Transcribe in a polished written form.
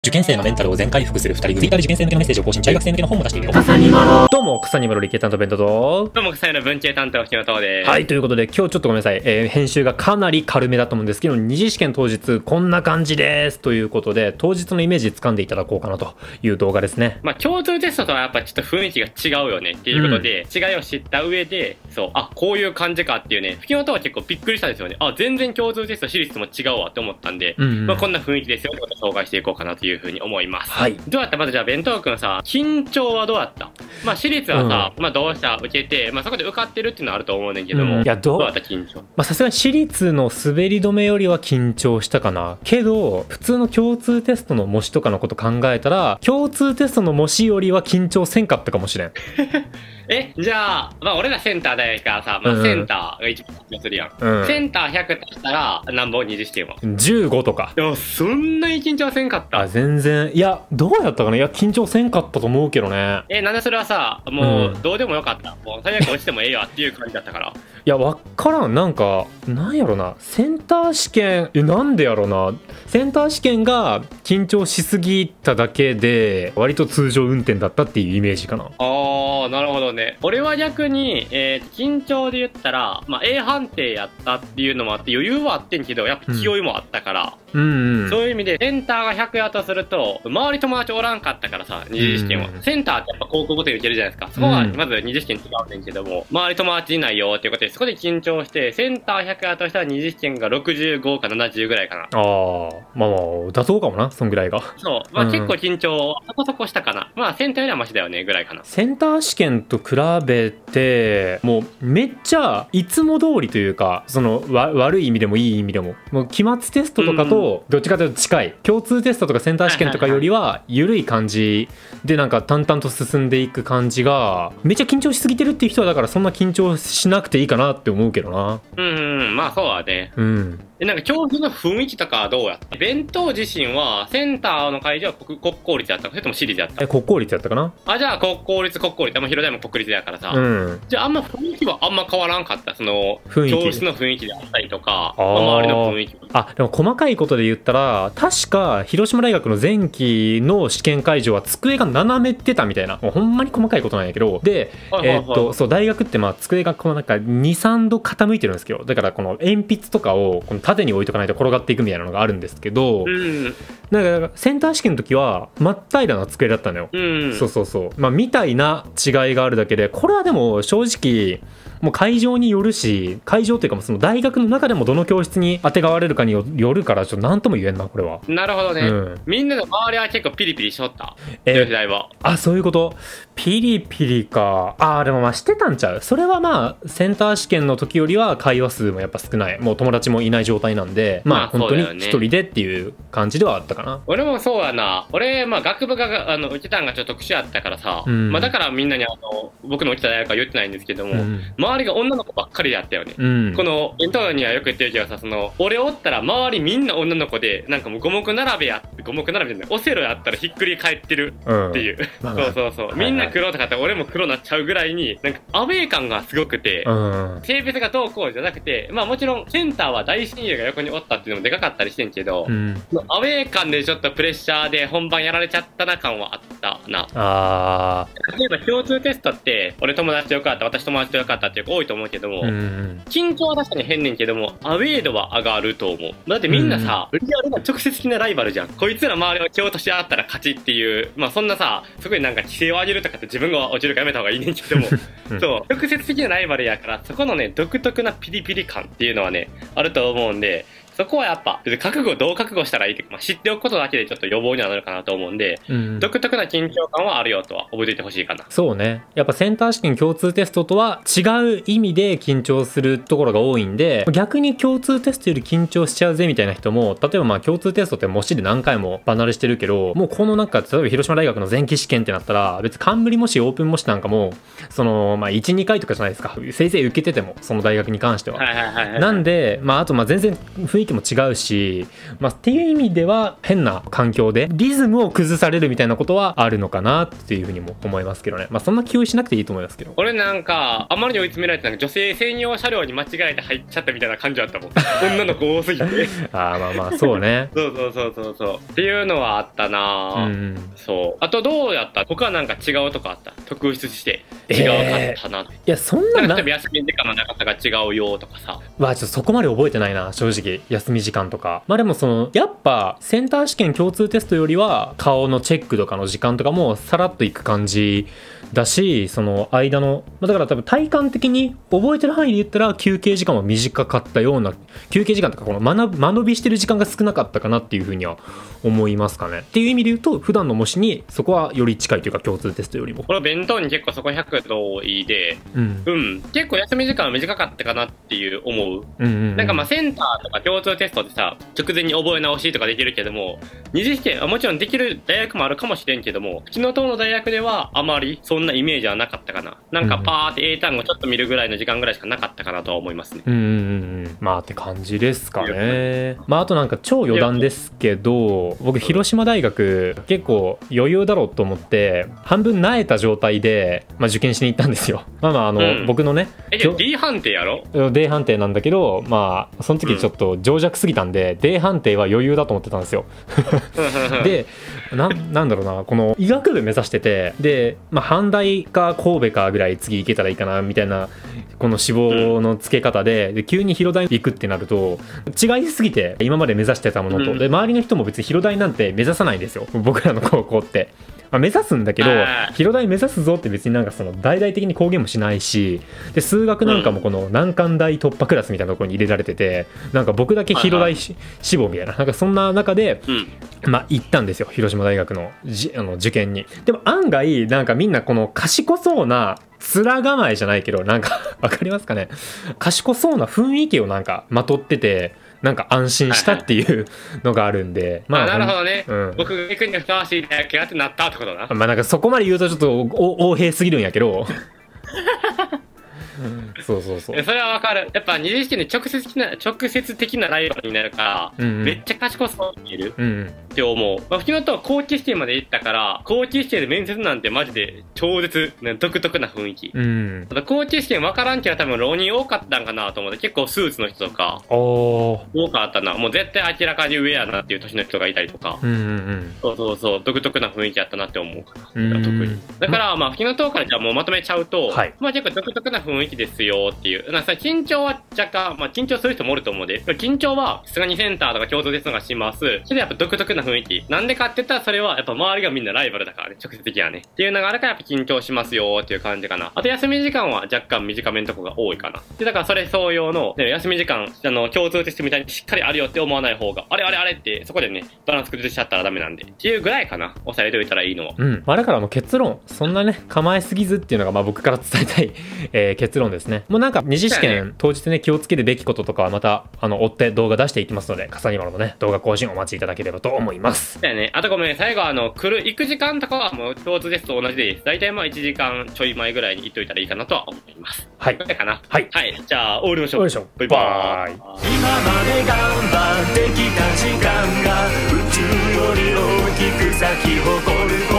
受験生のメンタルを全回復する2人組。Twitter で受験生向けのメッセージを更新、中学生向けの本も出しているよ。 どうも、草にまろ理系担当弁当と。 どうも、草にまろ文系担当木野藤です。 はい、ということで、今日ちょっとごめんなさい。編集がかなり軽めだと思うんですけど、二次試験当日、こんな感じです。ということで、当日のイメージ掴んでいただこうかなという動画ですね。 まあ、共通テストとはやっぱちょっと雰囲気が違うよねっていうことで、違いを知った上で、そう、あ、こういう感じかっていうね、木野藤は結構びっくりしたんですよね。あ、全然共通テスト、私立も違うわって思ったんで、まあ、こんな雰囲気ですよってことを紹介していこうかなというふうに思います。 はい。 どうやったまずじゃあ、弁当くんさ、緊張はどうやった？まあ、私立はさ、まあ、同志社受けて、まあ、そこで受かってるっていうのはあると思うねんけども、 いや、 どうやった緊張？ まあ、さすがに私立の滑り止めよりは緊張したかな。けど、普通の共通テストの模試とかのこと考えたら、共通テストの模試よりは緊張せんかったかもしれん。 じゃあ、まあ俺らセンター大からさ、まあセンターが一番緊張するやん。センター100足したら、何本二次試験は 15とか。 いや、そんなに緊張せんかった。 あ、全然。いや、どうやったかな。いや、緊張せんかったと思うけどね。 なんでそれはさ、もう、どうでもよかった。もう最悪落ちてもええわっていう感じだったから。 いや、わからん。なんか、なんやろな。センター試験、なんでやろな。センター試験が緊張しすぎただけで、割と通常運転だったっていうイメージかな。 あー、なるほどね。俺は逆に、緊張で言ったら、まあ A 判定やったっていうのもあって余裕はあってんけど、やっぱ気負いもあったから、そういう意味で、センターが100やとすると、周り友達おらんかったからさ、二次試験は。センターってやっぱ高校ごとに受けるじゃないですか。そこがまず二次試験違うねんけども、周り友達いないよっていうことで、そこで緊張して、センター100やとしたら二次試験が65か70ぐらいかな。 ああ、まあまあ、妥当かもな、そんぐらいが。 そう。まあ結構緊張、そこそこしたかな。まあセンターよりはマシだよね、ぐらいかな。 センター試験と比べて、もうめっちゃいつも通りというか、その悪い意味でもいい意味でも、もう期末テストとかとどっちかというと近い。共通テストとかセンター試験とかよりは緩い感じで、なんか淡々と進んでいく感じが、めっちゃ緊張しすぎてるっていう人はだからそんな緊張しなくていいかなって思うけどな。 まあそうだね。なんか教授の雰囲気とかはどうやった？弁当自身はセンターの会場は国公立やったか、それとも私立やった？ 国公立やったかな。 あ、じゃあ国公立。まあ広大も国立やからさ。じゃああんま雰囲気はあんま変わらんかった？その、教室の雰囲気であったりとか、周りの雰囲気。 あ、でも細かいことで言ったら、確か広島大学の前期の試験会場は机が斜めってたみたいな。もうほんまに細かいことなんやけど、で、そう、大学ってまあ机がこのなんか2、3度傾いてるんですけど、だからこの鉛筆とかをこの縦に置いとかないと転がっていくみたいなのがあるんですけど、なんかセンター試験の時は真っ平らな机だったのよ。そうそうそう。まあみたいな違いがあるだけで、これはでも正直もう会場によるし、会場っていうかもその大学の中でもどの教室にあてがわれるかによるから、ちょっと何とも言えんな、これは。 なるほどね。みんなの周りは結構ピリピリしとった。時代は。 あ、そういうこと。ピリピリか。あ、でもまあしてたんちゃう。それはまあセンター試験の時よりは会話数もやっぱ少ない。もう友達もいない状態なんで、まあ本当に一人でっていう感じではあったかな。 俺もそうやな。俺、まあ学部が受けたんがちょっと特殊やったからさ、まあだからみんなに僕の受けた大学は言ってないんですけども、周りが女の子ばっかりやったよね。この弁当にはよく言ってるけどさ、その俺おったら周りみんな女の子で、なんかもう五目並べじゃない、オセロやったらひっくり返ってるっていう。そうそうそう。みんな黒とかって俺も黒なっちゃうぐらいに、なんかアウェー感がすごくて、性別がどうこうじゃなくて、まあもちろんセンターは大親友が横におったっていうのもでかかったりしてんけど、アウェー感でちょっとプレッシャーで本番やられちゃったな感はあったな。例えば共通テストって、俺友達とよかった、私友達とよかったっていう子多いと思うけども、緊張は確かに変ねんけども、アウェー度は上がると思う。だってみんなさ、リアルな直接的なライバルじゃん。こいつら周りを蹴落とし合ったら勝ちっていう、まあそんなさ、すごいなんか規制を上げるとかって自分が落ちるからやめた方がいいねんけども、そう、直接的なライバルやから、そこのね、独特なピリピリ感っていうのはね、あると思うんで、そこはやっぱ、どう覚悟したらいいって、まあ、知っておくことだけでちょっと予防にはなるかなと思うんで、独特な緊張感はあるよとは覚えておいてほしいかな。 そうね。やっぱセンター試験共通テストとは違う意味で緊張するところが多いんで、逆に共通テストより緊張しちゃうぜみたいな人も、例えばまあ共通テストって模試で何回も離れしてるけど、もうこのなんか、例えば広島大学の前期試験ってなったら、別に冠模試、オープン模試なんかも、その、まあ1、2回とかじゃないですか。せいぜい受けてても、その大学に関しては。なんで、まああとまあ全然雰囲気も違うし、っていう意味では変な環境でリズムを崩されるみたいなことはあるのかなっていうふうにも思いますけどね。そんな気負いしなくていいと思いますけど。 俺なんかあまりに追い詰められて女性専用車両に間違えて入っちゃったみたいな感じだったもん。女の子多すぎて。 そうね。 そうっていうのはあったな。そう。あとどうやった？他はなんか違うとかあった？特筆して違うかったな。いやそんな例えば休み時間の長さが違うよとかさ。 ちょっとそこまで覚えてないな正直、休み時間とか。でもやっぱセンター試験共通テストよりは顔のチェックとかの時間とかもさらっといく感じだし、その間のだから多分体感的に覚えてる範囲で言ったら休憩時間は短かったような、休憩時間とかこの間延びしてる時間が少なかったかなっていうふうには思いますかね。っていう意味で言うと普段の模試にそこはより近いというか、共通テストよりも。 これ弁当に結構そこ100同意で、結構休み時間は短かったかなっていう思う。なんかセンターとか共通テストでさ、直前に覚え直しとかできるけども、二次試験はもちろんできる大学もあるかもしれんけども、昨日の大学ではあまりそんなイメージはなかったかな。なんかパーって英単語ちょっと見るぐらいの時間ぐらいしかなかったかなとは思いますね。 って感じですかね。あとなんか超余談ですけど、僕広島大学結構余裕だろうと思って半分萎えた状態で、受験しに行ったんですよ。僕のね、 D 判定やろ？ D 判定なんだけど、その時ちょっと情弱すぎたんで、D 判定は余裕だと思ってたんですよ。でなんだろうな、この医学部目指してて、で阪大か神戸かぐらい次行けたらいいかなみたいなこの志望の付け方で、急に広大行くってなると違いすぎて、今まで目指してたものと、で周りの人も別に広大なんて目指さないんですよ、僕らの高校って。目指すんだけど、広大目指すぞって別になんかその大々的に公言もしないし、で数学なんかもこの難関大突破クラスみたいなところに入れられてて、なんか僕だけ広大志望みたいな、なんかそんな中で、行ったんですよ、広島大学の受験に。でも案外なんかみんなこの賢そうな面構えじゃないけど、なんかわかりますかね、賢そうな雰囲気をなんかまとってて、なんか安心したっていうのがあるんで、 なるほどね。僕が行くにふさわしい大学やってなったってことな。 なんかそこまで言うとちょっと横柄すぎるんやけど。そうそれはわかる。やっぱ二次試験で直接的なライバルになるから、めっちゃ賢そうに見えるって思う。昨日とは後期試験まで行ったから、後期試験で面接なんてマジで超絶独特な雰囲気。あと後期試験わからんけど多分浪人多かったんかなと思って、結構スーツの人とか多かったな。もう絶対明らかに上やなっていう年の人がいたりとか、そう独特な雰囲気やったなって思うかな。特にだから昨日とからじゃあもうまとめちゃうと、結構独特な雰囲気ですよっていう。緊張は若干、緊張する人もおると思うで、緊張はさすがにセンターとか共通テストがします。けどやっぱ独特な雰囲気。なんでかって言ったらそれはやっぱ周りがみんなライバルだからね、直接的にはね。っていうのがあるからやっぱ緊張しますよっていう感じかな。あと休み時間は若干短めのとこが多いかな。で、だからそれ相応の、休み時間、共通テストみたいにしっかりあるよって思わない方が、あれってそこでね、バランス崩しちゃったらダメなんで。っていうぐらいかな。抑えておいたらいいのは。 だから結論、そんなね、構えすぎずっていうのが僕から伝えたい、結論ですね。もうなんか二次試験当日ね、気をつけるべきこととかはまた追って動画出していきますので、笠にまろのね動画更新お待ちいただければと思います。 だよね。あとごめん、最後行く時間とかはもう共通テスト同じです。大体1時間ちょい前ぐらいに行っといたらいいかなとは思います。 はい。 これかな。 はい。 じゃあ終わりましょう。 バイバーイ。 今まで頑張ってきた時間が宇宙より大きく咲き誇る